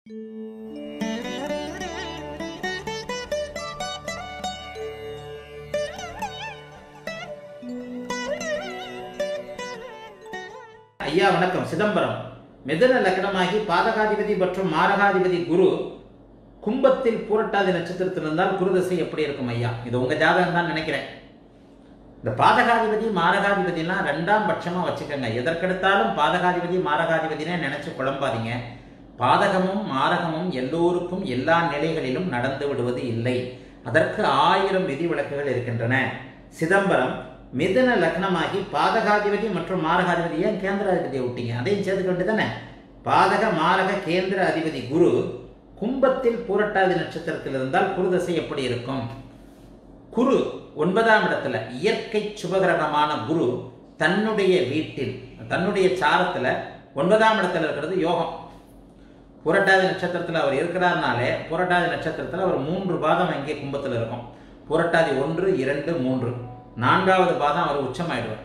ஐயா வணக்கம். சிதம்பரம். மிதுன லக்னமாகி பாதகாதிபதி மற்றும் மாரகாதிபதி குரு கும்பத்தில் பூரட்டாதி நட்சத்திரத்தில் இருந்தால் குரு தசை எப்படி இருக்கும் ஐயா? இது உங்க ஜாதகம் தான் நினைக்கிறேன். இந்த பாதகாதிபதி மாரகாதிபதினா ரெண்டாம் பட்சமா வச்சுக்கோங்க. எதற்கெடுத்தாலும் பாதகாதிபதி மாரகாதிபதினே நினைச்சு குழம்பாதீங்க. பாதகமும் மாரகமும் எல்லோருக்கும் எல்லா நிலைகளிலும் நடந்து விடுவது இல்லை. அதற்கு 1000 விதிவிலக்குகள் இருக்கின்றன. சிதம்பரம் மிதுன லக்னமாகி பாதகாதிபதி மற்றும் மாரகாதிபதி, ஏன் கேந்திர அதிபதியை விட்டீங்க? அதையும் சேர்த்துக்க வேண்டியதானே. பாதக மாரக கேந்திர அதிபதி குரு கும்பத்தில் பூரட்டாதி நட்சத்திரத்தில் இருந்தால் குரு தசை எப்படி இருக்கும்? குரு 9ஆம் இடத்துல, இயற்கை சுபகிரகமான குரு தன்னுடைய வீட்டில் தன்னுடைய சாரத்துல 9ஆம் இடத்துல இருக்கிறது யோகம். பூரட்டாதி நட்சத்திரத்தில் அவர் இருக்கிறார்னாலே பூரட்டாதி நட்சத்திரத்தில் அவர் 3 பாதம் அங்கே கும்பத்தில் இருக்கும். பூரட்டாதி 1, 2, 3, 4வது பாதம் அவர் உச்சமாயிடுவார்.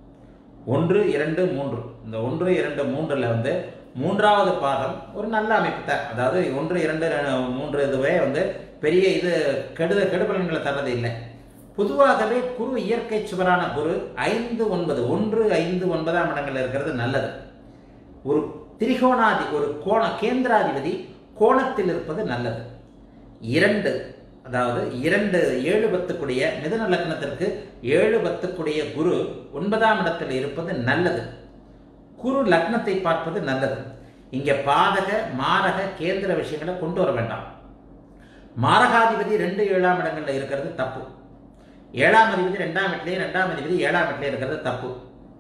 1, 2, 3, இந்த 1, 2, 3ல் வந்து 3வது பாதம் ஒரு நல்ல அமைப்பு தான். அதாவது 1, 2, 3 இதுவே வந்து பெரிய இது கெடுபலன்களை தர்றது இல்லை. பொதுவாகவே குரு இயற்கை சுவரான குரு 5, 9, 1, 5, 9ஆம் இடங்கள் இருக்கிறது நல்லது. ஒரு திரிகோணாதி ஒரு கேந்திராதிபதி கோணத்தில் இருப்பது நல்லது. 2, அதாவது 2, 7, 10 மிதுன லக்னத்திற்கு 7, 10 குரு 9ஆம் இடத்தில் இருப்பது நல்லது. குரு லக்னத்தை பார்ப்பது நல்லது. இங்க பாதக மாரக கேந்திர விஷயங்களை கொண்டு வர வேண்டாம். மாரகாதிபதி 2, 7ஆம் இடங்கள்ல இருக்கிறது தப்பு. 7ஆம் அதிபதி 2ஆம் வீட்டிலேயே 2ஆம் அதிபதி 7ஆம் வீட்டிலே இருக்கிறது தப்பு.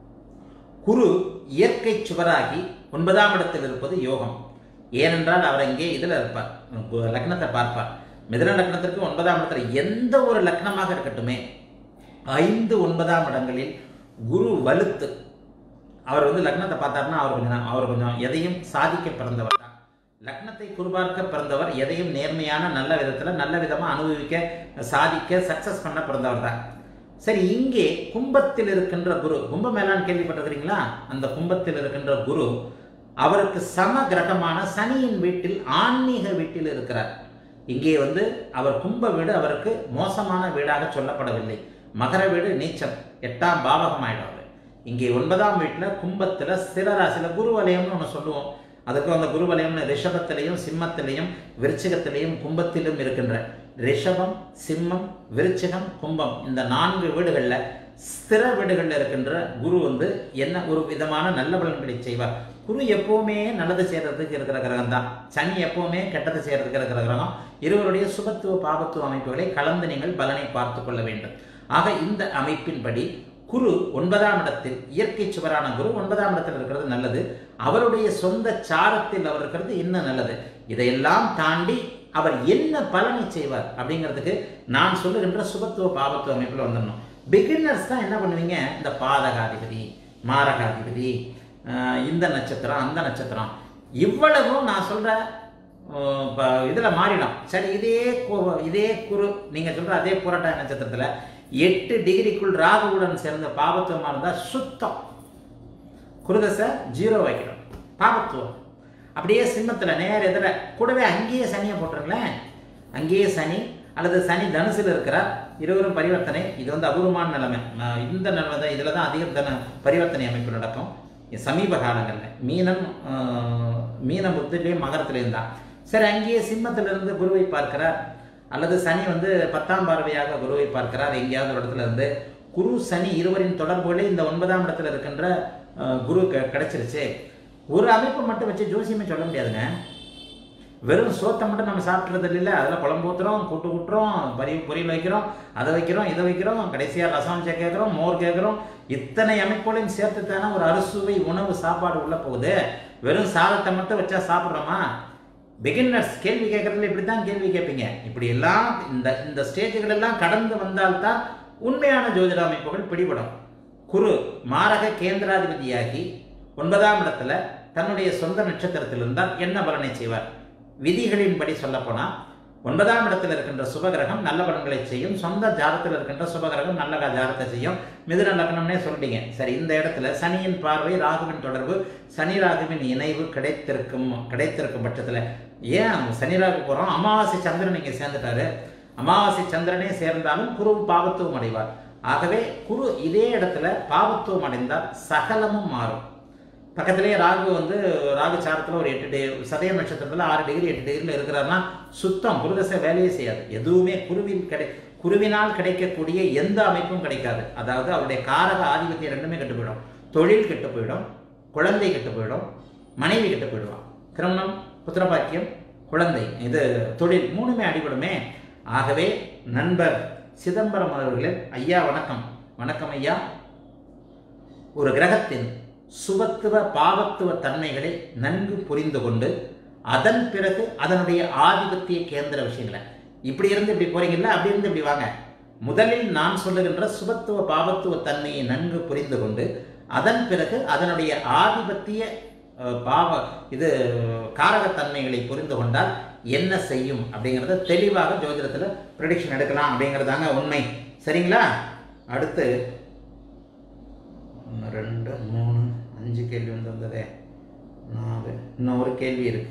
குரு இயற்கை சுவராகி 9ஆம் இடத்தில் இருப்பது யோகம். ஏனென்றால் அவர் இங்கே இதில் இருப்பார், லக்னத்தை பார்ப்பார். மிதுன லக்னத்திற்கு 9ஆம் இடத்துல எந்த ஒரு லக்னமாக இருக்கட்டுமே 5, 9ஆம் இடங்களில் குரு வலுத்து அவர் வந்து லக்னத்தை பார்த்தாருன்னா அவர் கொஞ்சம் எதையும் சாதிக்க பிறந்தவர் தான். லக்னத்தை குருபார்க்க பிறந்தவர் எதையும் நேர்மையான நல்ல விதத்தில் நல்ல விதமாக அனுபவிக்க சாதிக்க சக்சஸ் பண்ண பிறந்தவர் தான். சரி, இங்கே கும்பத்தில் இருக்கின்ற குரு, கும்ப மேலான்னு கேள்விப்பட்டிருக்கிறீங்களா? அந்த கும்பத்தில் இருக்கின்ற குரு அவருக்கு சம கிரகமான சனியின் வீட்டில் ஆன்மீக வீட்டில் இருக்கிறார். இங்கே வந்து அவர் கும்ப வீடு அவருக்கு மோசமான வீடாக சொல்லப்படவில்லை. மகர வீடு நீச்சம், 8ஆம் பாவகம் ஆயிடும். இங்கே 9ஆம் வீட்டில் கும்பத்தில் ஸ்திரராசியில் குரு வலயம்னு ஒன்று சொல்லுவோம். அதுக்கு அந்த குரு வலயம்னு ரிஷபத்திலையும் சிம்மத்திலையும் விருச்சிகத்திலையும் கும்பத்திலும் இருக்கின்ற ரிஷபம், சிம்மம், விருச்சிகம், கும்பம் இந்த 4 வீடுகளில் ஸ்திர வீடுகளில் இருக்கின்ற குரு வந்து என்ன ஒரு விதமான நல்ல பலன்களை செய்வார். குரு எப்பவுமே நல்லது செய்யறதுக்கு இருக்கிற கிரகம் தான். சனி எப்பவுமே கெட்டது செய்யறதுக்கு இருக்கிற கிரகம். இருவருடைய சுபத்துவ பாபத்துவ அமைப்புகளை கலந்து நீங்கள் பலனை பார்த்து கொள்ள வேண்டும். ஆக இந்த அமைப்பின்படி குரு 9ஆம் இடத்தில் இயற்கை சுவரான குரு 9ஆம் இடத்தில் இருக்கிறது நல்லது. அவருடைய சொந்த சாரத்தில் அவர் இருக்கிறது இன்னும் நல்லது. இதையெல்லாம் தாண்டி அவர் என்ன பலனை செய்வார் அப்படிங்கிறதுக்கு நான் சொல்லுகின்ற சுபத்துவ பாபத்துவ அமைப்பில் வந்துடணும். பிகினர்ஸ் தான் என்ன பண்ணுவீங்க, இந்த பாதகாதிபதி மாரகாதிபதி இந்த நட்சத்திரம் அந்த நட்சத்திரம் இவ்வளவும் நான் சொல்ற இதுல மாறிடும். சரி, இதே குரு நீங்க சொல்ற அதே பூரட்டாதி நட்சத்திரத்துல 8 டிகிரிக்குள் ராகுவுடன் சேர்ந்த பாபத்துவமா இருந்தா சுத்தம் குருதசை 0 வைக்கணும். பாபத்துவம் அப்படியே சிம்மத்துல நேர எதிர கூடவே அங்கேயே சனியை போட்டுருங்களேன். அங்கேயே சனி அல்லது சனி தனுசுல இருக்கிறார். இருவரும் பரிவர்த்தனை. இது வந்து அபூர்வமான நிலைமை. இந்த நிலைமை தான், இதுல தான் அதிக பரிவர்த்தனை அமைப்பு நடக்கும் சமீப காலங்களில். மீன புத்திலையும் மகரத்திலையும் தான். சரி, அங்கேயே சிம்மத்திலிருந்து குருவை பார்க்கிறார். அல்லது சனி வந்து 10ஆம் பார்வையாக குருவை பார்க்கிறார். எங்கேயாவது ஒரு இடத்துல இருந்து குரு சனி இருவரின் தொடர்புகளே இந்த 9ஆம் இடத்துல இருக்கின்ற குரு கிடைச்சிருச்சு. ஒரு அமைப்பை மட்டும் வச்சு ஜோசியமே சொல்ல முடியாதுங்க. வெறும் சோத்தை மட்டும் நம்ம சாப்பிட்றது இல்லை. அதில் குழம்பு ஊற்றுறோம், கூட்டு ஊட்டுறோம், பொரியல் வைக்கிறோம், அதை வைக்கிறோம், இதை வைக்கிறோம், கடைசியாக ரசம் கேட்குறோம், மோர் கேட்குறோம். இத்தனை அமைப்புகளையும் சேர்த்து தானே ஒரு அறுசுவை உணவு சாப்பாடு உள்ள போகுது. வெறும் சாதத்தை மட்டும் வச்சா சாப்பிட்றோமா? பிகினர்ஸ் கேள்வி கேட்கறதுல இப்படி தான் கேள்வி கேட்பீங்க. இப்படி எல்லாம் இந்த ஸ்டேஜுகள் எல்லாம் கடந்து வந்தால்தான் உண்மையான ஜோதிட அமைப்புகள் பிடிபடும். குரு மாரக கேந்திராதிபதியாகி 9ஆம் இடத்துல தன்னுடைய சொந்த நட்சத்திரத்தில் இருந்தால் என்ன பலனை செய்வார்? விதிகளின்படி சொல்ல போனால் 9ஆம் இடத்தில் இருக்கின்ற சுபகிரகம் நல்ல பலன்களை செய்யும். சொந்த ஜாதத்தில் இருக்கின்ற சுபகிரகம் நல்ல ஜாதத்தை செய்யும். மிதுன லக்னம்னே சொல்லிட்டீங்க. சரி, இந்த இடத்துல சனியின் பார்வை, ராகுவின் தொடர்பு, சனி ராகுவின் இணைவு கிடைத்திருக்கும் பட்சத்தில் ஏன் சனி ராகு போகிறோம்? அமாவாசை சந்திரன் இங்கே சேர்ந்துட்டாரு. அமாவாசை சந்திரனே சேர்ந்தாலும் குரு பாவத்துவம் அடைவார். ஆகவே குரு இதே இடத்துல பாவத்துவம் அடைந்தால் சகலமும் மாறும். பக்கத்திலேயே ராகு சாரத்தில் ஒரு 8 சதயம் நட்சத்திரத்தில் 6 டிகிரி 8 டிகிரியில் இருக்கிறாருன்னா சுத்தம் குருதசை வேலையே செய்யாது. எதுவுமே குருவினால் கிடைக்கக்கூடிய எந்த அமைப்பும் கிடைக்காது. அதாவது அவருடைய காரக ஆதிபத்தியம் ரெண்டுமே கெட்டு போயிடும். தொழில் கெட்டு போயிடும், குழந்தை கெட்டு போயிடும், மனைவி கெட்டு போயிடுவான். திருமணம், புத்திரபாக்கியம், குழந்தை, இது தொழில் மூணுமே அடிபடுமே. ஆகவே நண்பர் சிதம்பரம் அவர்களே, ஐயா வணக்கம். வணக்கம் ஐயா. ஒரு கிரகத்தின் சுபத்துவ பாவத்துவ தன்மைகளை நன்கு புரிந்து கொண்டு அதன் பிறகு அதனுடைய ஆதிபத்திய கேந்திர விஷயங்களை இப்படி இருந்து இப்படி போறீங்கல்ல, அப்படி இருந்து இப்படி வாங்க. முதலில் நான் சொல்லுகின்ற சுபத்துவ பாவத்துவ தன்மையை நன்கு புரிந்து கொண்டு அதன் பிறகு அதனுடைய ஆதிபத்திய காரகத்தன்மைகளை புரிந்து கொண்டால் என்ன செய்யும் அப்படிங்கிறத தெளிவாக ஜோதிடத்தில் ப்ரெடிக்ஷன் எடுக்கலாம் அப்படிங்கிறதாங்க உண்மை. சரிங்களா? அடுத்து 1 2 3 5 கேள்வி வந்ததே, 4 இன்னும் ஒரு கேள்வி இருக்கு.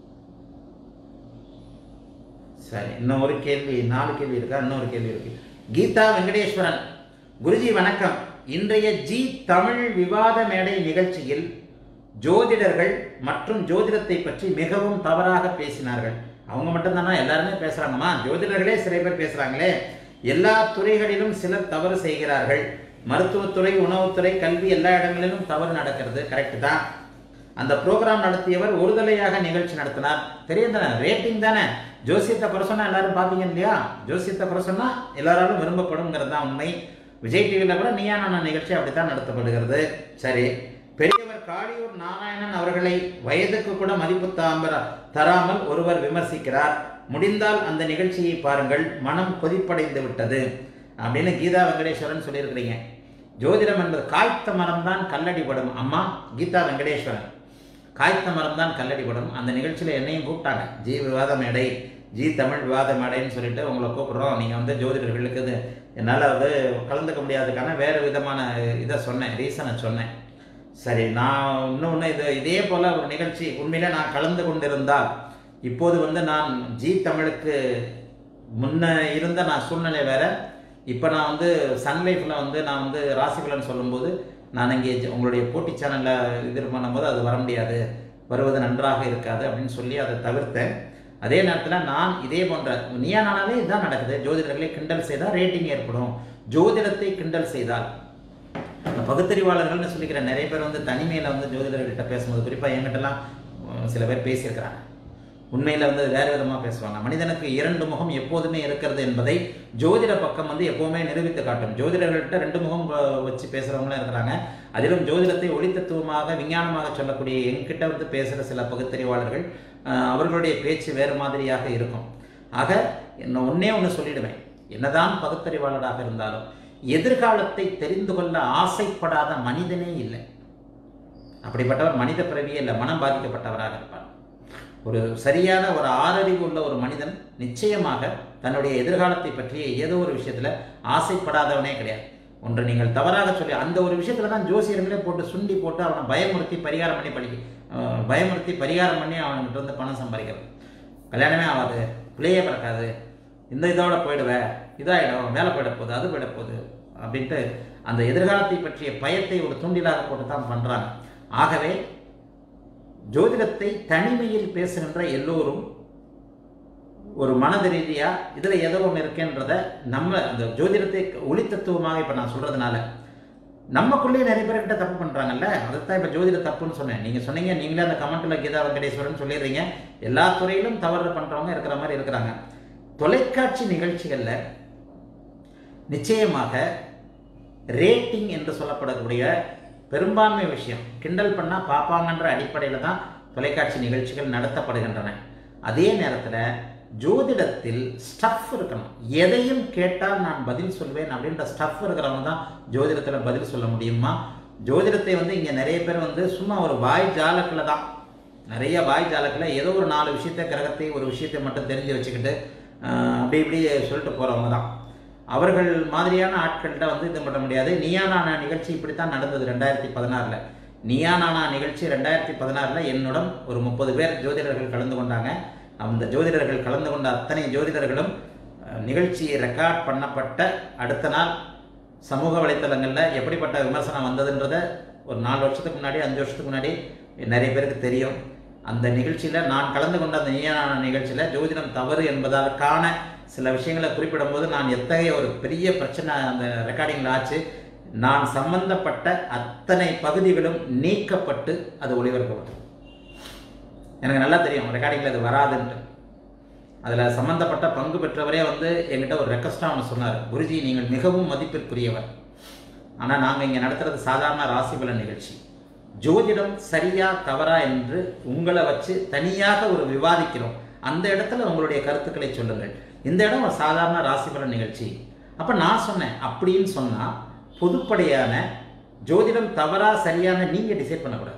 சரி, இன்னும் ஒரு கேள்வி, 4 கேள்வி இருக்கா? இன்னொரு கேள்வி இருக்கு. கீதா வெங்கடேஸ்வரன், குருஜி வணக்கம். இன்றைய ஜி தமிழ் விவாத மேடை நிகழ்ச்சியில் ஜோதிடர்கள் மற்றும் ஜோதிடத்தை பற்றி மிகவும் தவறாக பேசினார்கள். அவங்க மட்டும்தானா? எல்லாருமே பேசுறாங்கம்மா. ஜோதிடர்களே சில பேர் பேசுறாங்களே. எல்லா துறைகளிலும் சிலர் தவறு செய்கிறார்கள். மருத்துவத்துறை, உணவுத்துறை, கல்வி, எல்லா இடங்களிலும் தவறு நடக்கிறது. கரெக்டு தான். அந்த ப்ரோக்ராம் நடத்தியவர் ஒருதலையாக நிகழ்ச்சி நடத்தினார். தெரியும் தானே, ரேட்டிங் தானே. ஜோசியத்தை குறை சொன்னா எல்லாரும் பார்ப்பீங்க இல்லையா? ஜோசியத்தை குறை சொன்னா எல்லாராலும் விரும்பப்படுங்கிறது தான் உண்மை. விஜய் டிவியில் கூட நீயா நானா நிகழ்ச்சி அப்படித்தான் நடத்தப்படுகிறது. சரி, பெரியவர் காளியூர் நாராயணன் அவர்களை வயதுக்கு கூட மதிப்பு தராமல் ஒருவர் விமர்சிக்கிறார். முடிந்தால் அந்த நிகழ்ச்சியை பாருங்கள், மனம் கொதிப்படைந்து விட்டது அப்படின்னு கீதா வெங்கடேஸ்வரன் சொல்லியிருக்கிறீங்க. ஜோதிடம் என்பது காய்த்த மரம் தான் கல்லடிபடும். அம்மா கீதா வெங்கடேஸ்வரன், காய்த்த மரம் தான் கல்லடிபடும். அந்த நிகழ்ச்சியில் என்னையும் கூப்பிட்டாங்க. ஜி விவாத மேடை, ஜி தமிழ் விவாத மேடைன்னு சொல்லிட்டு உங்களை கூப்பிட்றோம். நீங்கள் ஜோதிடர்களுக்கு என்னால் கலந்துக்க முடியாதுக்கான வேறு விதமான இதை சொன்னேன், ரீசனை சொன்னேன். சரி, நான் இன்னொன்று இதே போல் ஒரு நிகழ்ச்சி உண்மையிலே நான் கலந்து கொண்டிருந்தால் இப்போது நான் ஜி தமிழுக்கு முன்ன இருந்த நான் சூழ்நிலை வேற. இப்போ நான் சன்லைஃப்பில் நான் ராசி பலன் சொல்லும்போது நான் இங்கே உங்களுடைய போட்டி சேனலில் இது பண்ணும்போது அது வர முடியாது, வருவது நன்றாக இருக்காது அப்படின்னு சொல்லி அதை தவிர்த்தேன். அதே நேரத்தில் நான் இதே போன்ற நீயா நானாவே இதுதான் நடக்குது. ஜோதிடர்களை கிண்டல் செய்தால் ரேட்டிங் ஏற்படும். ஜோதிடத்தை கிண்டல் செய்தால் பகுத்தறிவாளர்கள்னு சொல்லிக்கிற நிறைய பேர் தனிமையில் ஜோதிடர்கிட்ட பேசும்போது, குறிப்பாக என்கிட்டலாம் சில பேர் பேசியிருக்கிறாங்க. உண்மையில் வேறு விதமாக பேசுவாங்க. மனிதனுக்கு 2 முகம் எப்போதுமே இருக்கிறது என்பதை ஜோதிட பக்கம் எப்போவுமே நிரூபித்து காட்டும். ஜோதிடர்கள்ட்ட 2 முகம் வச்சு பேசுகிறவங்களும் இருக்கிறாங்க. அதிலும் ஜோதிடத்தை ஒளித்தத்துவமாக விஞ்ஞானமாக சொல்லக்கூடிய என்கிட்ட பேசுகிற சில பகுத்தறிவாளர்கள், அவர்களுடைய பேச்சு வேறு மாதிரியாக இருக்கும். ஆக ஒன்னே ஒன்று சொல்லிடுவேன், என்னதான் பகுத்தறிவாளராக இருந்தாலும் எதிர்காலத்தை தெரிந்து கொள்ள ஆசைப்படாத மனிதனே இல்லை. அப்படிப்பட்டவர் மனித பிறவியே இல்லை, மனம் பாதிக்கப்பட்டவராக இருப்பார். ஒரு சரியான ஒரு ஆறறிவு உள்ள ஒரு மனிதன் நிச்சயமாக தன்னுடைய எதிர்காலத்தை பற்றிய ஏதோ ஒரு விஷயத்தில் ஆசைப்படாதவனே கிடையாது. ஒன்று நீங்கள் தவறாக சொல்லி அந்த ஒரு விஷயத்தில் தான் ஜோசியர்களே போட்டு சுண்டி போட்டு அவனை பயமுறுத்தி பரிகாரம் பண்ணி அவன்கிட்ட பணம் சம்பாதிக்கிறது. கல்யாணமே ஆகாது, பிள்ளையே பிறக்காது, இந்த இதோட போயிடுவேன், இதாகிடும், வேலை போயிட போகுது, அது போயிட போகுது அப்படின்ட்டு அந்த எதிர்காலத்தை பற்றிய பயத்தை ஒரு தூண்டிலாக போட்டு தான் பண்ணுறாங்க. ஆகவே ஜோதிடத்தை தனிமையில் பேசுகின்ற எல்லோரும் ஒரு மனது ரீதியாக இதில் ஏதோ ஒன்று இருக்குன்றத நம்ம அந்த ஜோதிடத்தை ஒளித்தத்துவமாக இப்போ நான் சொல்கிறதுனால நமக்குள்ளேயே நிறைய பேர்கிட்ட தப்பு பண்ணுறாங்கல்ல, அதைத்தான் இப்போ ஜோதிட தப்புன்னு சொன்னேன். நீங்கள் சொன்னீங்க, நீங்களே அந்த கமெண்ட்டில் கீதா வெங்கடேஸ்வரன் சொல்லிடுறீங்க. எல்லா துறையிலும் தவறு பண்ணுறவங்க இருக்கிற மாதிரி இருக்கிறாங்க. தொலைக்காட்சி நிகழ்ச்சிகளில் நிச்சயமாக ரேட்டிங் என்று சொல்லப்படக்கூடிய பெரும்பான்மை விஷயம் கிண்டல் பண்ணால் பார்ப்பாங்கன்ற அடிப்படையில் தான் தொலைக்காட்சி நிகழ்ச்சிகள் நடத்தப்படுகின்றன. அதே நேரத்தில் ஜோதிடத்தில் ஸ்டஃப் இருக்கணும். எதையும் கேட்டால் நான் பதில் சொல்வேன் அப்படின்ற ஸ்டஃப் இருக்கிறவங்க தான் ஜோதிடத்தில் பதில் சொல்ல முடியுமா? ஜோதிடத்தை இங்கே நிறைய பேர் சும்மா ஒரு வாய் ஜாலக்கில் தான், நிறைய வாய் ஜாலக்கில் ஏதோ ஒரு 4 விஷயத்தை கிரகத்தை ஒரு விஷயத்தை மட்டும் தெரிஞ்சு வச்சுக்கிட்டு அப்படி இப்படி சொல்லிட்டு போகிறவங்க தான். அவர்கள் மாதிரியான ஆட்கள்கிட்ட வந்து இது பண்ண முடியாது. நீயா நானா நிகழ்ச்சி இப்படித்தான் நடந்தது 2016. நீயா நானா நிகழ்ச்சி 2016 என்னுடன் ஒரு 30 பேர் ஜோதிடர்கள் கலந்து கொண்டாங்க. அந்த ஜோதிடர்கள் கலந்து கொண்ட அத்தனை ஜோதிடர்களும் நிகழ்ச்சியை ரெக்கார்ட் பண்ணப்பட்ட அடுத்த நாள் சமூக வலைத்தளங்களில் எப்படிப்பட்ட விமர்சனம் வந்ததுன்றத ஒரு 4 வருஷத்துக்கு முன்னாடி 5 வருஷத்துக்கு முன்னாடி நிறைய பேருக்கு தெரியும். அந்த நிகழ்ச்சியில் நான் கலந்து கொண்ட அந்த நீயா நானா நிகழ்ச்சியில் ஜோதிடம் தவறு என்பதற்கான சில விஷயங்களை குறிப்பிடும் போது நான் எத்தகைய ஒரு பெரிய பிரச்சனை அந்த ரெக்கார்டிங்கில் ஆச்சு. நான் சம்பந்தப்பட்ட அத்தனை பகுதிகளும் நீக்கப்பட்டு அது ஒளிபரப்பப்பட்டது. எனக்கு நல்லா தெரியும் ரெக்கார்டிங்கில் அது வராதுன்ட்டு. அதில் சம்பந்தப்பட்ட பங்கு பெற்றவரே வந்து என்கிட்ட ஒரு ரெக்வஸ்டாக ஒன்று சொன்னார், குருஜி நீங்கள் மிகவும் மதிப்பிற்குரியவர், ஆனால் நாங்கள் இங்கே நடத்துறது சாதாரண ராசிபலன் நிகழ்ச்சி. ஜோதிடம் சரியா தவறா என்று உங்களை வச்சு தனியாக ஒரு விவாதிக்கிறோம். அந்த இடத்துல உங்களுடைய கருத்துக்களை சொல்லுங்கள். இந்த இடம் ஒரு சாதாரண ராசிபலன் நிகழ்ச்சி. அப்போ நான் சொன்னேன், அப்படின்னு சொன்னால் பொதுப்படையான ஜோதிடம் தவறா சரியான நீங்கள் டிசைட் பண்ணக்கூடாது.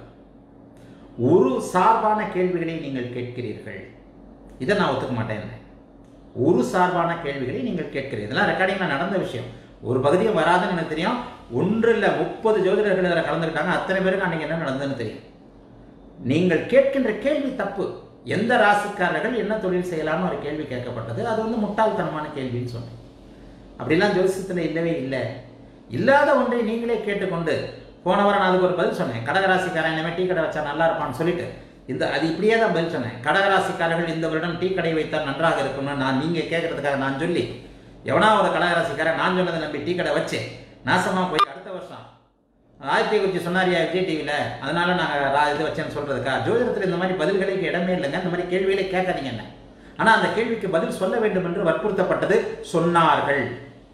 ஒரு சார்பான கேள்விகளை நீங்கள் கேட்கிறீர்கள், இதை நான் ஒத்துக்க மாட்டேன். ஒரு சார்பான கேள்விகளை நீங்கள் கேட்கிறீர்கள், இதெல்லாம் ரெக்கார்டிங்கில் நடந்த விஷயம். ஒரு பகுதியும் வராதுன்னு எனக்கு தெரியும். 1 இல்லை 30 ஜோதிடர்கள் இதில் கலந்துக்கிட்டாங்க. அத்தனை பேருக்கு அன்றைக்கி என்ன நடந்ததுன்னு தெரியும். நீங்கள் கேட்கின்ற கேள்வி தப்பு. எந்த ராசிக்காரர்கள் என்ன தொழில் செய்யலாம்னு ஒரு கேள்வி கேட்கப்பட்டது. அது வந்து முட்டாள்தனமான கேள்வின்னு சொன்னேன். அப்படிலாம் ஜோசியத்தில் இல்லவே இல்லை. இல்லாத ஒன்றை நீங்களே கேட்டுக்கொண்டு போன வாரம் நான் அதுக்கு ஒரு பதில் சொன்னேன். கடகராசிக்காரன் இனிமேல் டீ கடை வச்சா நல்லா இருப்பான்னு சொல்லிட்டு அது இப்படியே தான் பதில் சொன்னேன். கடகராசிக்காரர்கள் இந்த வருடம் டீ கடை வைத்தால் நன்றாக இருக்கும்னு நீங்கள் கேட்கறதுக்காக நான் சொல்லி எவனா ஒரு கடகராசிக்காரன் நான் சொன்னதை நம்பி டீ கடை வச்சு நாசமாக போய் அடுத்த வருஷம் ஆயத்தை குறித்து சொன்னாரியா விஜய் டிவியில், அதனால நாங்கள் இது வச்சேன்னு சொல்றதுக்கா? ஜோதிடத்தில் இந்த மாதிரி பதில்களுக்கு இடமே இல்லைங்க. இந்த மாதிரி கேள்விகளை கேட்காதீங்க என்ன. ஆனால் அந்த கேள்விக்கு பதில் சொல்ல வேண்டும் என்று வற்புறுத்தப்பட்டது. சொன்னார்கள்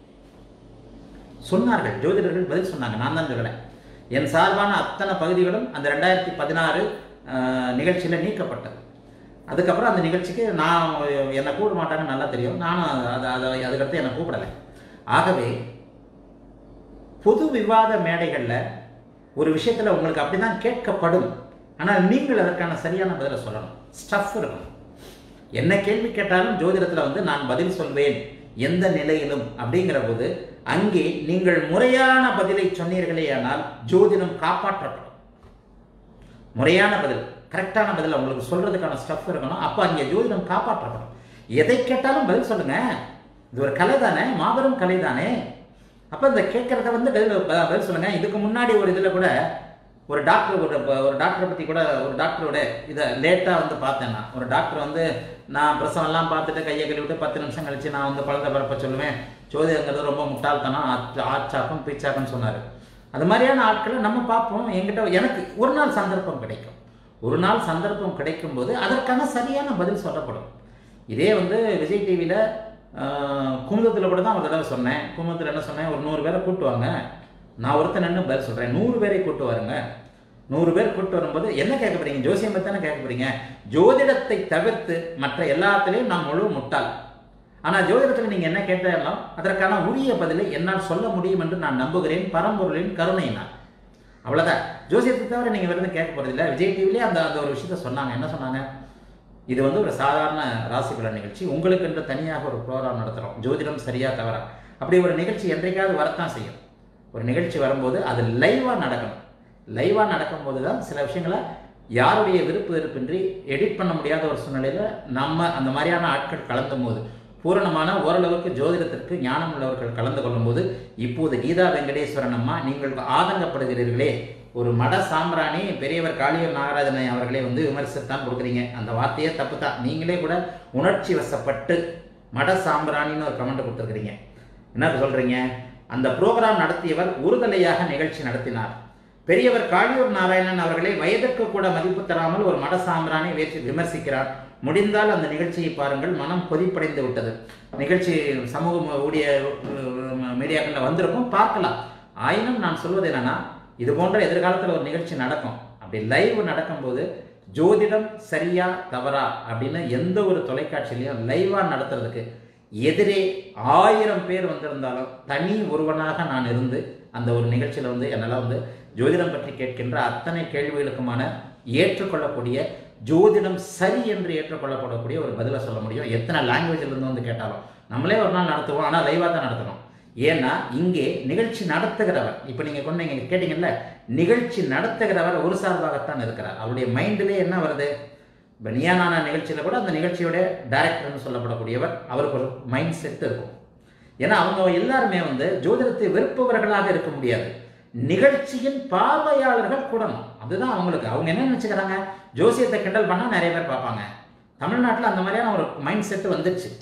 ஜோதிடர்கள் பதில் சொன்னாங்க. நான் தான் சொல்லலை. என் சார்பான அத்தனை பகுதிகளும் அந்த 2016 நிகழ்ச்சியில் நீக்கப்பட்டது. அதுக்கப்புறம் அந்த நிகழ்ச்சிக்கு நான் என்னை கூப்பிட மாட்டாங்கன்னு நல்லா தெரியும். நானும் அதுக்கடுத்து என்னை கூப்பிடலை. ஆகவே பொது விவாத மேடைகளில் ஒரு விஷயத்தில் உங்களுக்கு அப்படி தான் கேட்கப்படும். ஆனால் நீங்கள் அதற்கான சரியான பதிலை சொல்லணும். ஸ்டஃப் இருக்கணும். என்ன கேள்வி கேட்டாலும் ஜோதிடத்தில் வந்து நான் பதில் சொல்வேன் எந்த நிலையிலும் அப்படிங்கிற போது அங்கே நீங்கள் முறையான பதிலை சொன்னீர்களே ஆனால் ஜோதிடம் காப்பாற்றப்படும். முறையான பதில், கரெக்டான பதில் உங்களுக்கு சொல்றதுக்கான ஸ்டஃப் இருக்கணும். அப்போ அங்கே ஜோதிடம் காப்பாற்றப்படும். எதை கேட்டாலும் பதில் சொல்லுங்க. இது ஒரு கலை தானே, மாபெரும் கலை தானே. அப்போ இந்த கேட்கறத வந்து பதில் சொல்லுங்க. இதுக்கு முன்னாடி ஒரு இதில் கூட ஒரு டாக்டர் ஒரு டாக்டரை பற்றி கூட ஒரு டாக்டரோட இதை லேட்டாக வந்து பார்த்தேன். நான் ஒரு டாக்டர் வந்து நான் பிரசவம்லாம் பார்த்துட்டு கையை கழுவிட்டு 10 நிமிஷம் கழிச்சு நான் வந்து பழத்தை பரப்ப சொல்லுவேன், ஜோதிடங்கிறது ரொம்ப முட்டாள்தனம், ஆச்சாக்கும் பீச்சாக்குன்னு சொன்னார். அது மாதிரியான ஆட்களை நம்ம பார்ப்போம். எனக்கு ஒரு நாள் சந்தர்ப்பம் கிடைக்கும். ஒரு நாள் சந்தர்ப்பம் கிடைக்கும் போது அதற்கான சரியான பதில் சொல்லப்படும். இதே வந்து விஜய் டிவியில் குமுதத்தில் கூட தான் ஒரு தடவை சொன்னேன். குமுதத்தில் என்ன சொன்னேன், ஒரு 100 பேரை கூட்டுவாங்க, நான் ஒருத்தன் என்ன பதில் சொல்கிறேன், 100 பேரை கூட்டு வருங்க. 100 பேர் கூட்டு வரும்போது என்ன கேட்க போறீங்க? ஜோசியம் பற்றி தானே கேட்க போறீங்க. ஜோதிடத்தை தவிர்த்து மற்ற எல்லாத்துலேயும் நான் முழு முட்டாள். ஆனால் ஜோதிடத்தில் நீங்கள் என்ன கேட்டாலும் அதற்கான உரிய பதிலை என்னால் சொல்ல முடியும் என்று நான் நம்புகிறேன், பரம்பொருளின் கருணையினால். அவ்வளோதான். ஜோசியத்தை தவிர நீங்கள் வெறும் கேட்க போகிறதில்ல. விஜய் டிவிலே அந்த ஒரு விஷயத்த சொன்னாங்க. என்ன சொன்னாங்க? இது வந்து ஒரு சாதாரண ராசி பலன் நிகழ்ச்சி, உங்களுக்கு என்று தனியாக ஒரு ப்ரோக்ராம் நடத்துகிறோம், ஜோதிடம் சரியா தவறா. அப்படி ஒரு நிகழ்ச்சி என்றைக்காவது வரத்தான் செய்யும். ஒரு நிகழ்ச்சி வரும்போது அது லைவாக நடக்கணும். லைவாக நடக்கும்போது தான் சில விஷயங்களை யாருடைய விருப்பு வெறுப்பின்றி எடிட் பண்ண முடியாத ஒரு சூழ்நிலையில் நம்ம அந்த மாதிரியான ஆட்கள் கலந்தும் போது, பூரணமான ஓரளவுக்கு ஜோதிடத்திற்கு ஞானம் உள்ளவர்கள் கலந்து கொள்ளும் போது, இப்போது கீதா வெங்கடேஸ்வரன் அம்மா நீங்கள் ஆதங்கப்படுகிறீர்களே, ஒரு மட சாம்பிராணி பெரியவர் காளியூர் நாகராஜனை அவர்களே வந்து விமர்சித்தான் கொடுக்குறீங்க. அந்த வார்த்தையே தப்பு தான். நீங்களே கூட உணர்ச்சி வசப்பட்டு மட சாம்பிராணின்னு ஒரு கமெண்ட் கொடுத்துருக்குறீங்க. என்ன சொல்கிறீங்க? அந்த ப்ரோக்ராம் நடத்தியவர் உறுதலையாக நிகழ்ச்சி நடத்தினார். பெரியவர் காளியூர் நாராயணன் அவர்களை வயதுக்கு கூட மதிப்பு தராமல் ஒரு மட சாம்பிராணி விமர்சிக்கிறார். முடிந்தால் அந்த நிகழ்ச்சியை பாருங்கள். மனம் கொதிப்படைந்து விட்டது. நிகழ்ச்சி சமூக ஊடிய மீடியாக்களில் வந்திருக்கும், பார்க்கலாம். ஆயினும் நான் சொல்வது என்னன்னா, இது போன்ற எதிர்காலத்தில் ஒரு நிகழ்ச்சி நடக்கும். அப்படி லைவ் நடக்கும்போது ஜோதிடம் சரியா தவறா அப்படின்னு எந்த ஒரு தொலைக்காட்சியிலையும் லைவாக நடத்துறதுக்கு எதிரே 1000 பேர் வந்திருந்தாலும் தனி ஒருவனாக நான் இருந்து அந்த ஒரு நிகழ்ச்சியில் வந்து என்னால் வந்து ஜோதிடம் பற்றி கேட்கின்ற அத்தனை கேள்விகளுக்குமான ஏற்றுக்கொள்ளக்கூடிய ஜோதிடம் சரி என்று ஏற்றுக்கொள்ளப்படக்கூடிய ஒரு பதிலை சொல்ல முடியும். எத்தனை லாங்குவேஜில் இருந்து வந்து கேட்டாலும் நம்மளே ஒரு நாள் நடத்துவோம், ஆனால் லைவாக தான் நடத்தணும். ஏன்னா இங்கே நிகழ்ச்சி நடத்துகிறவர், இப்போ நீங்கள் கொண்டு நீங்கள் கேட்டீங்கல்ல, நிகழ்ச்சி நடத்துகிறவர் ஒரு சார்பாகத்தான் இருக்கிறார். அவருடைய மைண்டிலே என்ன வருது? இப்போ நியானான நிகழ்ச்சியில் கூட அந்த நிகழ்ச்சியோட டைரக்டர்னு சொல்லப்படக்கூடியவர், அவருக்கு ஒரு மைண்ட் செட் இருக்கும். ஏன்னா அவங்க எல்லாருமே வந்து ஜோதிடத்தை வெறுப்பவர்களாக இருக்க முடியாது, நிகழ்ச்சியின் பார்வையாளர்கள் கூடணும். அதுதான் அவங்களுக்கு. அவங்க என்ன நினச்சிக்கிறாங்க, ஜோசியத்தை கிண்டல் பண்ணால் நிறைய பேர் பார்ப்பாங்க. தமிழ்நாட்டில் அந்த மாதிரியான ஒரு மைண்ட் செட் வந்துடுச்சு.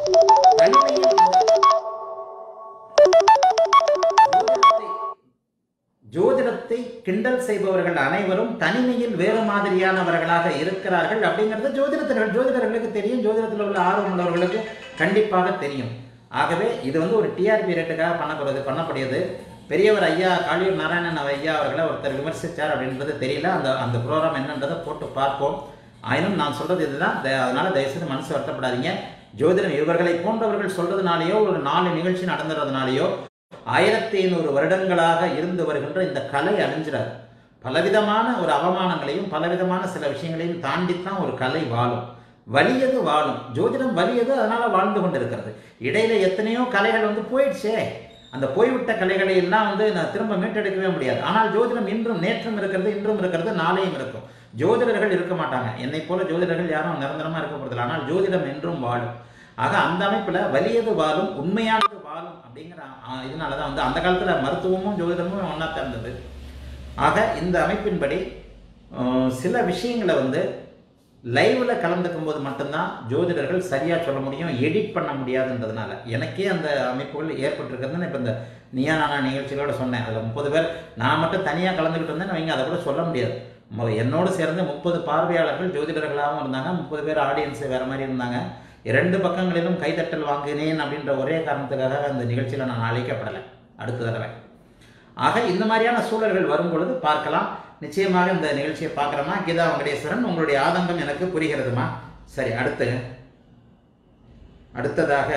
ஜோதிடத்தை கிண்டல் செய்பவர்கள் அனைவரும் தனிமையில் வேறு மாதிரியானவர்களாக இருக்கிறார்கள் அப்படிங்கிறது ஜோதிடர்களுக்கு தெரியும், ஜோதிடத்தில் உள்ள ஆர்வம் உள்ளவர்களுக்கு கண்டிப்பாக தெரியும். ஆகவே இது வந்து ஒரு டிஆர்பி ரேட்டுக்காக பண்ணக்கூடியது. பெரியவர் ஐயா காளியூர் நாராயணன் ஐயா அவர்களை ஒருத்தர் விமர்சித்தார் அப்படின்றது தெரியல. அந்த ப்ரோக்ராம் என்னன்றதை போட்டு பார்ப்போம். ஆயினும் நான் சொல்றது இதுதான். அதனால தயவுசெய்து மனசு வருத்தப்படாதீங்க. ஜோதிடம் இவர்களை போன்றவர்கள் சொல்றதுனாலேயோ ஒரு 4 நிகழ்ச்சி நடந்துறதுனாலேயோ 1500 வருடங்களாக இருந்து வருகின்ற இந்த கலை அழிஞ்சிடாது. பலவிதமான ஒரு அவமானங்களையும் பலவிதமான சில விஷயங்களையும் தாண்டித்தான் ஒரு கலை வாழும். வலியது வாழும். ஜோதிடம் வலியது, அதனால வாழ்ந்து கொண்டிருக்கிறது. இடையில எத்தனையோ கலைகள் வந்து போயிடுச்சே. அந்த போய்விட்ட கலைகளை எல்லாம் வந்து நான் திரும்ப மீட்டெடுக்கவே முடியாது. ஆனால் ஜோதிடம் இன்றும் நேற்றும் இருக்கிறது, இன்றும் இருக்கிறது, நாளையும் இருக்கும். ஜோதிடர்கள் இருக்க மாட்டாங்க. என்னை போல ஜோதிடர்கள் யாரும் நிரந்தரமா இருக்க போறதில்லை. ஆனால் ஜோதிடம் என்றும் வாழும். ஆக அந்த அமைப்புல வலியது வாழும், உண்மையானது வாழும் அப்படிங்கிற இதனாலதான் வந்து அந்த காலத்துல மருத்துவமும் ஜோதிடமும் ஒன்னா இருந்தது. ஆக இந்த அமைப்பின்படி சில விஷயங்களை வந்து லைவ்ல கலந்துக்கும் போது மட்டும்தான் ஜோதிடர்கள் சரியா சொல்ல முடியும், எடிட் பண்ண முடியாதுன்றதுனால. எனக்கே அந்த அமைப்புகள் ஏற்பட்டிருக்கிறதுன்னு இப்போ இந்த நியானான நிகழ்ச்சிகளோட சொன்னேன். அதில் 30 பேர் நான் மட்டும் தனியாக கலந்துக்கிட்டு இருந்தேன், அவங்க அதை கூட சொல்ல முடியாது. என்னோடு சேர்ந்து 30 பார்வையாளர்கள் ஜோதிடர்களாகவும் இருந்தாங்க, 30 பேர் ஆடியன்ஸ் வேற மாதிரி இருந்தாங்க. 2 பக்கங்களிலும் கைதட்டல் வாங்கினேன் அப்படின்ற ஒரே காரணத்துக்காக அந்த நிகழ்ச்சியில் நான் அழைக்கப்படலை அடுத்த தடவை. ஆக இந்த மாதிரியான சூழல்கள் வரும் பொழுது பார்க்கலாம். நிச்சயமாக இந்த நிகழ்ச்சியை பார்க்குறோமா கீதா வெங்கடேஸ்வரன், உங்களுடைய ஆதங்கம் எனக்கு புரிகிறதுமா? சரி, அடுத்ததாக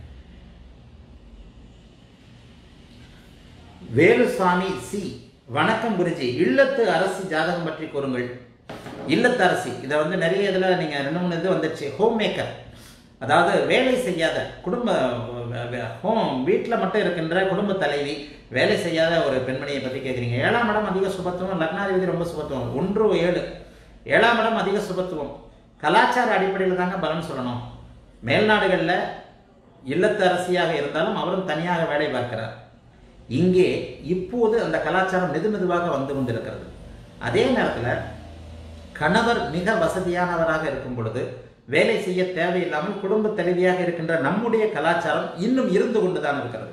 வேலுசாமி சி, வணக்கம் குருஜி, இல்லத்து அரசி ஜாதகம் பற்றி கூறுங்கள். இல்லத்து அரசி இதை வந்து நிறைய இதில் நீங்கள் 2-3 இது வந்துடுச்சு. ஹோம் மேக்கர், அதாவது வேலை செய்யாத குடும்ப வீட்டில் மட்டும் இருக்கின்ற குடும்ப தலைவி, வேலை செய்யாத ஒரு பெண்மணியை பற்றி கேட்குறீங்க. 7ஆம் இடம் அதிக சுபத்துவம், லக்னாதிபதி ரொம்ப சுபத்துவம், 1-7 7ஆம் இடம் அதிக சுபத்துவம். கலாச்சார அடிப்படையில் தாங்க பலன் சொல்லணும். மேல்நாடுகளில் இல்லத்து அரசியாக இருந்தாலும் அவரும் தனியாக வேலை பார்க்கிறார். இங்கே இப்போது அந்த கலாச்சாரம் மெதுமெதுவாக வந்து கொண்டிருக்கிறது. அதே நேரத்தில் கணவர் மிக வசதியானவராக இருக்கும் பொழுது வேலை செய்ய தேவையில்லாமல் குடும்ப தலைவியாக இருக்கின்ற நம்முடைய கலாச்சாரம் இன்னும் இருந்து கொண்டுதான் இருக்கிறது.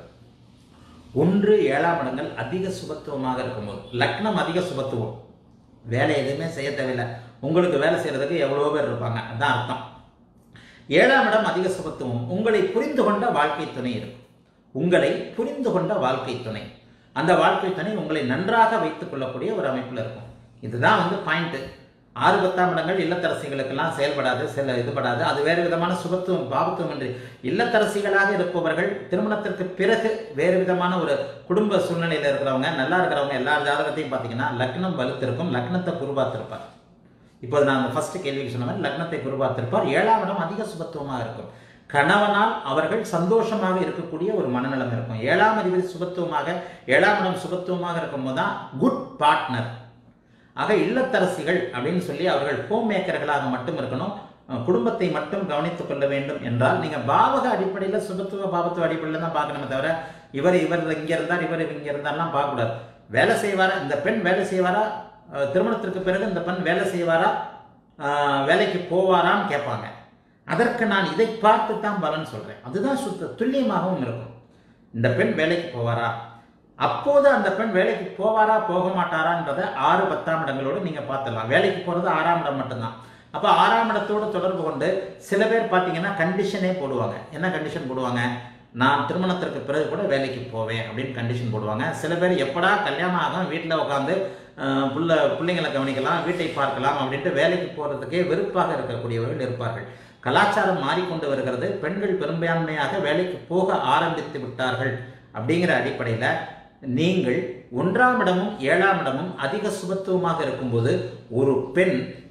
1-7ஆம் இடங்கள் அதிக சுபத்துவமாக இருக்கும்போது, லக்னம் அதிக சுபத்துவம், வேலை எதுவுமே செய்ய தேவையில்லை, உங்களுக்கு வேலை செய்யறதுக்கு எவ்வளவோ பேர் இருப்பாங்க, அதான் அர்த்தம். 7ஆம் இடம் அதிக சுபத்துவம், உங்களை புரிந்து கொண்ட வாழ்க்கை துணை இருக்கும். உங்களை புரிந்து கொண்ட வாழ்க்கை துணை, அந்த வாழ்க்கை துணை உங்களை நன்றாக வைத்துக் கொள்ளக்கூடிய ஒரு அமைப்பில் இருக்கும். இதுதான் வந்து பாயிண்ட். 6-10ஆம் இடங்கள் இல்லத்தரசிகளுக்கெல்லாம் செயல்படாது, இதுபடாது. அது வேறு விதமான சுபத்துவம் பாபத்துவம் என்று இல்லத்தரசிகளாக இருப்பவர்கள் திருமணத்திற்கு பிறகு வேறு விதமான ஒரு குடும்ப சூழ்நிலையில் இருக்கிறவங்க, நல்லா இருக்கிறவங்க எல்லார் ஜாதகத்தையும் பார்த்தீங்கன்னா லக்னம் வலுத்திருக்கும், லக்னத்தை குருபாத்திருப்பார். இப்போது நான் ஃபர்ஸ்ட் கேள்விக்கு சொன்ன மாதிரி லக்னத்தை குருபாத்திருப்பார். 7ஆம் இடம் அதிக சுபத்துவமாக இருக்கும். கணவனால் அவர்கள் சந்தோஷமாக இருக்கக்கூடிய ஒரு மனநலம் இருக்கும். 7ஆம் அதிபதி சுபத்துவமாக, 7ஆம் இடம் சுபத்துவமாக இருக்கும்போது தான் குட் பார்ட்னர். ஆக இல்லத்தரசிகள் அப்படின்னு சொல்லி அவர்கள் ஹோம் மேக்கர்களாக மட்டும் இருக்கணும், குடும்பத்தை மட்டும் கவனித்துக் கொள்ள வேண்டும் என்றால் நீங்கள் பாவக அடிப்படையில் சுபத்துவ பாவத்துவ அடிப்படையில் தான் பார்க்கணுமே தவிர இவர் இங்கே இருந்தார் இவர் இங்கே இருந்தார்லாம் பார்க்கக்கூடாது. வேலை செய்வாரா, இந்த பெண் வேலை செய்வாரா, திருமணத்திற்கு பிறகு இந்த பெண் வேலை செய்வாரா, வேலைக்கு போவாரான்னு கேட்பாங்க. அதற்கு நான் இதை பார்த்து தான் பலன் சொல்கிறேன். அதுதான் துல்லியமாகவும் இருக்கும். இந்த பெண் வேலைக்கு போவாரா, அப்போது அந்த பெண் வேலைக்கு போவாரா போக மாட்டாரான்றதை 6-10ஆம் இடங்களோடு நீங்கள் பார்த்துடலாம். வேலைக்கு போகிறது 6ஆம் இடம் மட்டும்தான். அப்போ 6ஆம் இடத்தோடு தொடர்பு கொண்டு சில பேர் பார்த்தீங்கன்னா கண்டிஷனே போடுவாங்க. என்ன கண்டிஷன் போடுவாங்க? நான் திருமணத்திற்கு பிறகு கூட வேலைக்கு போவேன் அப்படின்னு கண்டிஷன் போடுவாங்க. சில பேர் எப்படா கல்யாணம் ஆகும் வீட்டில் உட்காந்து பிள்ளைங்களை கவனிக்கலாம், வீட்டை பார்க்கலாம் அப்படின்ட்டு வேலைக்கு போகிறதுக்கே வெறுப்பாக இருக்கக்கூடியவர்கள் இருப்பார்கள். கலாச்சாரம் மாறிக்கொண்டு வருகிறது. பெண்கள் பெரும்பான்மையாக வேலைக்கு போக ஆரம்பித்து விட்டார்கள். அப்படிங்கிற அடிப்படையில் நீங்கள் 1ஆம் இடமும் 7ஆம் இடமும் அதிக சுபத்துவமாக இருக்கும்போது ஒரு பெண்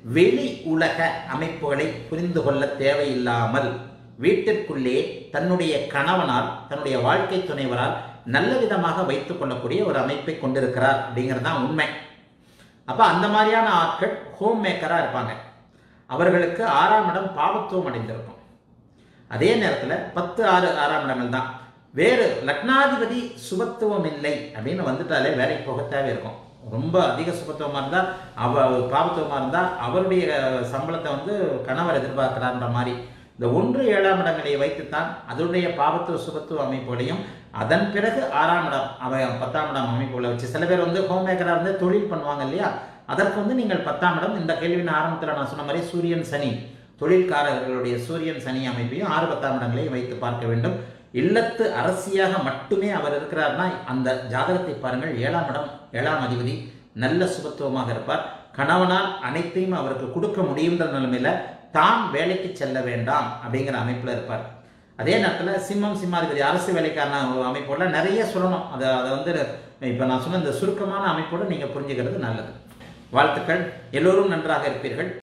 வெளி உலக அமைப்புகளை புரிந்து கொள்ள தேவையில்லாமல் வீட்டிற்குள்ளே தன்னுடைய கணவனால், தன்னுடைய வாழ்க்கை துணைவரால் நல்ல விதமாக வைத்துக் கொள்ளக்கூடிய ஒரு அமைப்பை கொண்டிருக்கிறார் அப்படிங்கிறது தான் உண்மை. அப்ப அந்த மாதிரியான ஆட்கள் ஹோம் மேக்கரா இருப்பாங்க. அவர்களுக்கு 6ஆம் இடம் பாவத்துவம் அடைந்திருக்கும். அதே நேரத்தில் 10, 6 6ஆம் இடங்கள் தான். வேறு லக்னாதிபதி சுபத்துவம் இல்லை அப்படின்னு வந்துட்டாலே வேலைக்கு போக தேவை இருக்கும். ரொம்ப அதிக சுபத்துவமாக இருந்தால், பாவத்துவமாக இருந்தால் அவருடைய சம்பளத்தை வந்து கணவர் எதிர்பார்க்கிறான்ற மாதிரி இந்த 1, 7ஆம் இடங்களை வைத்துத்தான் அதனுடைய பாவத்துவ சுபத்துவ அமைப்புகளையும், அதன் பிறகு 6ஆம் இடம் 10ஆம் இடம் அமைப்புகளை வச்சு சில பேர் வந்து ஹோம் மேக்கராக இருந்து தொழில் பண்ணுவாங்க இல்லையா, அதற்கு வந்து நீங்கள் 10ஆம் இடம், இந்த கேள்வியின் ஆரம்பத்தில் நான் சொன்ன மாதிரி சூரியன் சனி, தொழில்காரர்களுடைய சூரியன் சனி அமைப்பையும் 6, 10ஆம் இடங்களையும் வைத்து பார்க்க வேண்டும். இல்லத்து அரசியாக மட்டுமே அவர் இருக்கிறார்னா அந்த ஜாதகத்தை பாருங்கள். 7ஆம் இடம், 7ஆம் அதிபதி நல்ல சுபத்துவமாக இருப்பார். கணவனால் அனைத்தையும் அவருக்கு கொடுக்க முடியுன்ற நிலைமையில தான் வேலைக்கு செல்ல வேண்டாம் அப்படிங்கிற அமைப்புல இருப்பார். அதே நேரத்தில் சிம்மம், சிம்மாதிபதி அரசு வேலைக்கான அமைப்போட நிறைய சொல்லணும். அதை வந்து இப்போ நான் சொன்ன இந்த சுருக்கமான அமைப்போடு நீங்கள் புரிஞ்சுக்கிறது நல்லது. வாழ்த்துக்கள். எல்லோரும் நன்றாக இருப்பீர்கள்.